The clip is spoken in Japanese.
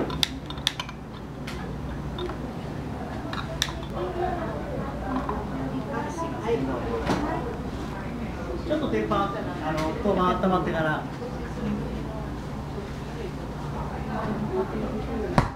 ちょっと鉄板、当番温まってから。